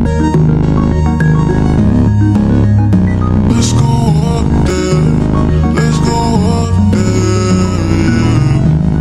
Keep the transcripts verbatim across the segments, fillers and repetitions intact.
Let's go up there, let's go up there.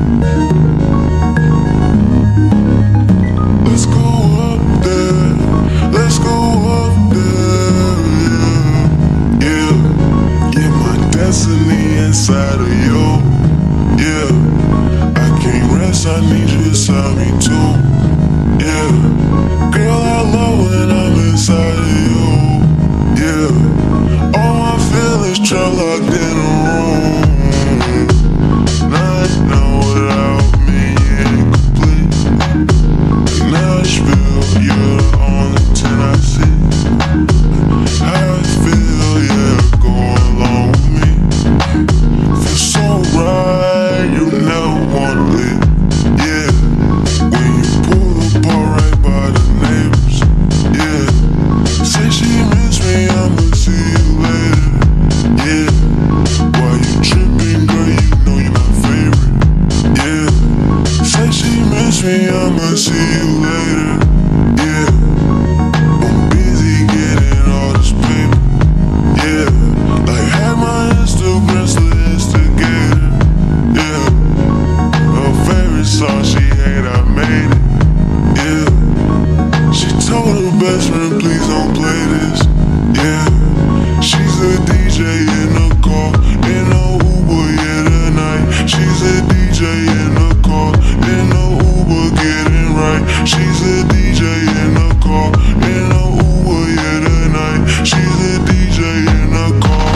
Let's go up there, let's go up there. Yeah, yeah, my destiny inside of you. Yeah, I can't rest, I need you beside me too. Yeah, girl, I love when I'm inside of you. Yeah, all my feelings trap locked in a room. Nothing without me ain't complete. Like Nashville, you're the only ten I see. How I feel, yeah, go along with me. Feel so right, you never wanna leave. Yeah, when you pull apart right by the neighbors. Yeah, say she miss me, I'ma see you later. Yeah, why you tripping, girl, you know you're my favorite. Yeah, say she miss me, I'ma see you later. Yeah, I'm busy getting all this paper. Yeah, like had my Instagram still instigator. Yeah, her favorite song she hate, I made it. Yeah, she told her best friend, please don't play this. Yeah, she's a D J in the car, in the Uber, yeah, tonight. She's a D J in the car, in the Uber, getting right. She's a D J in the car, in the Uber, yeah, tonight. She's a D J in the car.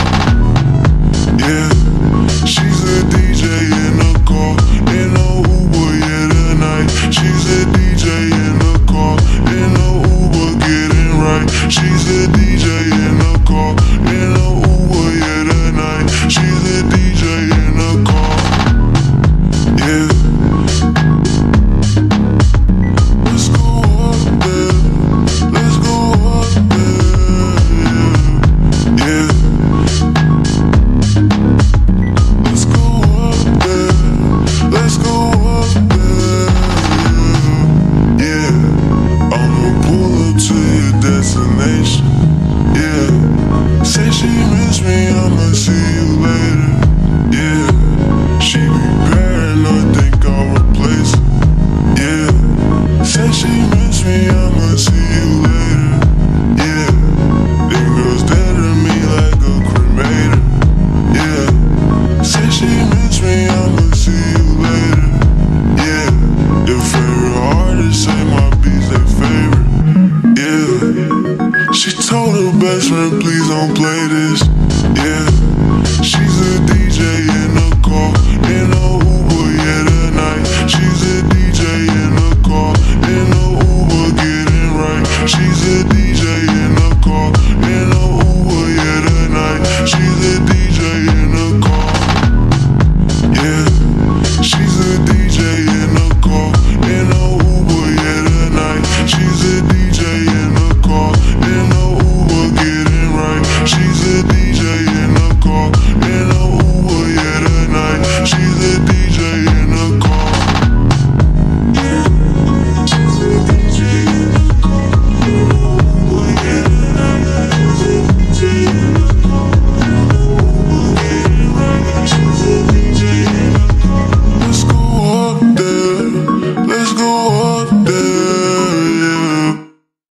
Yeah, she's a D J in the car, in the Uber, yeah, tonight. She's a D J in the car, in the Uber, getting right. She's a D J in the car, in the Uber, yeah, tonight. She's a D J in the car. Yeah, let's go up there, let's go up there. Yeah, let's go up there, let's go up there. Yeah, I'ma pull up to your destination. Yeah, say she miss me, I'ma see you later. Yeah, she be paranoid, think I'll replace her. Yeah, say she miss me, I'ma see you later. Yeah, them girls dead to me like a cremator. Yeah, say she miss me, I'ma see you later. Yeah, your favorite artist say my beats they favorite. Yeah, she told her best friend, please don't play this. Yeah, she's a D J in the car, in the Uber, yeah, tonight. She's a D J in the car, in the Uber, getting right. She's a D J